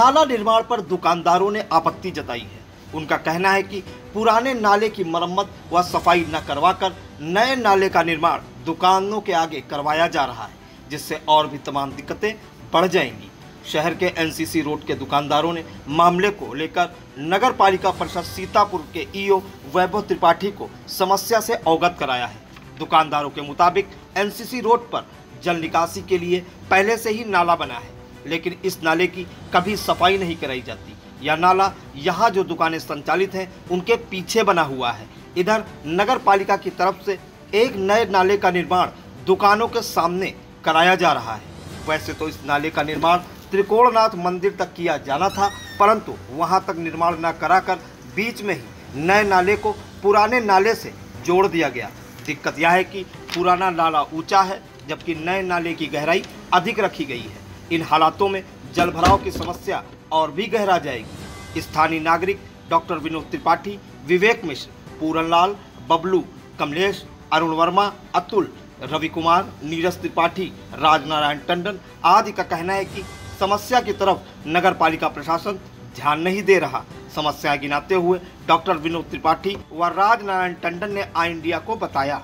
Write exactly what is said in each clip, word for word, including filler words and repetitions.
नाला निर्माण पर दुकानदारों ने आपत्ति जताई है। उनका कहना है कि पुराने नाले की मरम्मत व सफाई न करवाकर नए नाले का निर्माण दुकानों के आगे करवाया जा रहा है, जिससे और भी तमाम दिक्कतें बढ़ जाएंगी। शहर के एनसीसी रोड के दुकानदारों ने मामले को लेकर नगर पालिका परिषद सीतापुर के ईओ वैभव त्रिपाठी को समस्या से अवगत कराया है। दुकानदारों के मुताबिक एनसीसी रोड पर जल निकासी के लिए पहले से ही नाला बना है, लेकिन इस नाले की कभी सफाई नहीं कराई जाती। यह नाला यहाँ जो दुकानें संचालित हैं उनके पीछे बना हुआ है। इधर नगर पालिका की तरफ से एक नए नाले का निर्माण दुकानों के सामने कराया जा रहा है। वैसे तो इस नाले का निर्माण त्रिकोणनाथ मंदिर तक किया जाना था, परंतु वहां तक निर्माण न कराकर बीच में ही नए नाले को पुराने नाले से जोड़ दिया गया। दिक्कत यह है कि पुराना नाला ऊंचा है, जबकि नए नाले की गहराई अधिक रखी गई है। इन हालातों में जल भराव की समस्या और भी गहरा जाएगी। स्थानीय नागरिक डॉक्टर विनोद त्रिपाठी, विवेक मिश्र, पूरनलाल, बबलू, कमलेश, अरुण वर्मा, अतुल, रवि कुमार, नीरज त्रिपाठी, राजनारायण टंडन आदि का कहना है कि समस्या की तरफ नगर पालिका प्रशासन ध्यान नहीं दे रहा। समस्याएं गिनाते हुए डॉक्टर विनोद त्रिपाठी व राजनारायण टंडन ने आई इंडिया को बताया।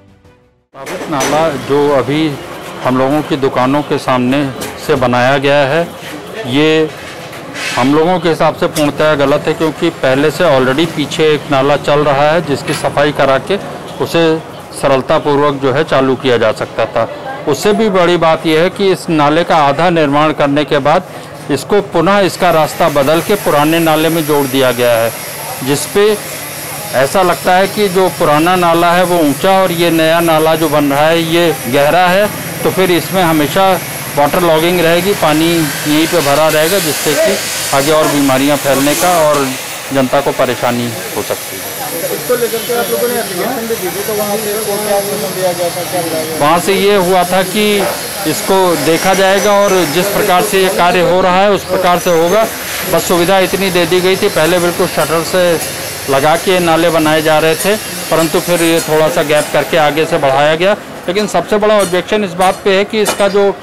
नाला जो अभी हम लोगों की दुकानों के सामने से बनाया गया है, ये हम लोगों के हिसाब से पूर्णतः गलत है, क्योंकि पहले से ऑलरेडी पीछे एक नाला चल रहा है जिसकी सफाई करा के उसे सरलतापूर्वक जो है चालू किया जा सकता था। उससे भी बड़ी बात यह है कि इस नाले का आधा निर्माण करने के बाद इसको पुनः इसका रास्ता बदल के पुराने नाले में जोड़ दिया गया है, जिसपे ऐसा लगता है कि जो पुराना नाला है वो ऊंचा और ये नया नाला जो बन रहा है ये गहरा है, तो फिर इसमें हमेशा वाटर लॉगिंग रहेगी, पानी यहीं पे भरा रहेगा, जिससे कि आगे और बीमारियां फैलने का और जनता को परेशानी हो सकती है। इसको लेकर के आप लोगों ने एप्लीकेशन भी दी थी, तो वहाँ से को क्या दिया गया था, क्या वहाँ से ये हुआ था कि इसको देखा जाएगा और जिस प्रकार से ये कार्य हो रहा है उस प्रकार से होगा। बस सुविधा इतनी दे दी गई थी, पहले बिल्कुल शटर से लगा के नाले बनाए जा रहे थे, परंतु फिर ये थोड़ा सा गैप करके आगे से बढ़ाया गया। लेकिन सबसे बड़ा ऑब्जेक्शन इस बात पे है कि इसका जो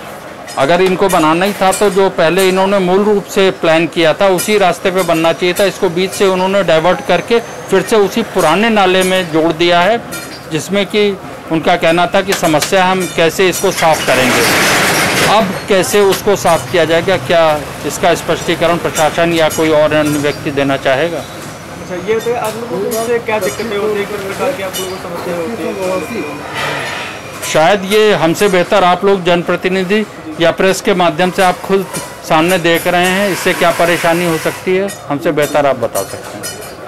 अगर इनको बनाना ही था तो जो पहले इन्होंने मूल रूप से प्लान किया था उसी रास्ते पे बनना चाहिए था। इसको बीच से उन्होंने डाइवर्ट करके फिर से उसी पुराने नाले में जोड़ दिया है, जिसमें कि उनका कहना था कि समस्या हम कैसे इसको साफ़ करेंगे। अब कैसे उसको साफ़ किया जाएगा, क्या इसका स्पष्टीकरण प्रशासन या कोई और अन्य व्यक्ति देना चाहेगा? अच्छा, ये तो आप लोगों को इससे क्या दिक्कतें होती है, किस प्रकार की आप लोगों को समस्या होती है? शायद ये हमसे बेहतर आप लोग जनप्रतिनिधि या प्रेस के माध्यम से आप खुद सामने देख रहे हैं, इससे क्या परेशानी हो सकती है, हमसे बेहतर आप बता सकते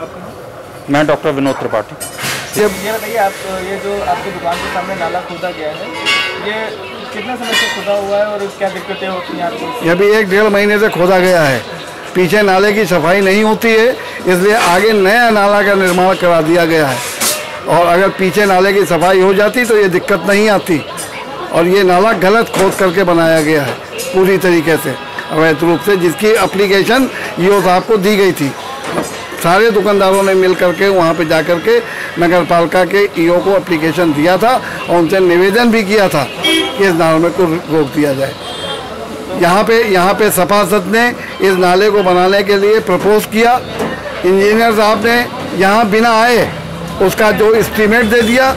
हैं। मैं डॉक्टर विनोद त्रिपाठी। ये बताइए, आप ये जो आपकी दुकान के सामने नाला खोदा गया है, ये कितने समय से खोदा हुआ है और क्या दिक्कतें होती हैं आपको? ये भी एक डेढ़ महीने से खोदा गया है। पीछे नाले की सफाई नहीं होती है, इसलिए आगे नया नाला का निर्माण करा दिया गया है। और अगर पीछे नाले की सफाई हो जाती तो ये दिक्कत नहीं आती। और ये नाला गलत खोद करके बनाया गया है पूरी तरीके से, अवैध रूप से, जिसकी एप्लीकेशन ईओ साहब को दी गई थी। सारे दुकानदारों ने मिल करके वहाँ पे जा कर के नगर पालिका के ईओ को एप्लीकेशन दिया था और उनसे निवेदन भी किया था कि इस नाले को रोक दिया जाए। यहाँ पे यहाँ पे सभासद ने इस नाले को बनाने के लिए प्रपोज किया। इंजीनियर साहब ने यहाँ बिना आए उसका जो एस्टीमेट दे दिया,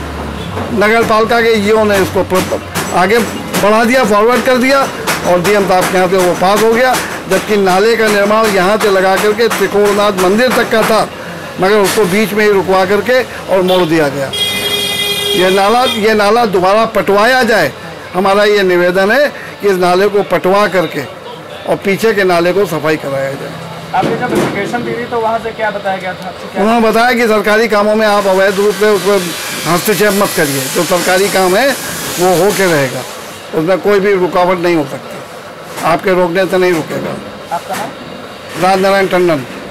नगर पालिका के ईओ ने इसको आगे बढ़ा दिया, फॉरवर्ड कर दिया और डीएम साहब के यहाँ से वो पास हो गया। जबकि नाले का निर्माण यहाँ से लगा करके त्रिकोणनाथ मंदिर तक का था, मगर उसको बीच में ही रुकवा करके और मोड़ दिया गया। ये नाला ये नाला दोबारा पटवाया जाए, हमारा ये निवेदन है कि इस नाले को पटवा करके और पीछे के नाले को सफाई कराया जाए। आपने जब एप्लीकेशन दी थी तो वहाँ से क्या बताया गया था? उन्होंने बताया कि सरकारी कामों में आप अवैध रूप से उसमें हस्तक्षेप मत करिए, जो सरकारी काम है वो हो के रहेगा, उसमें कोई भी रुकावट नहीं हो सकती, आपके रोकने से नहीं रुकेगा। आपका नाम? राजनारायण टंडन।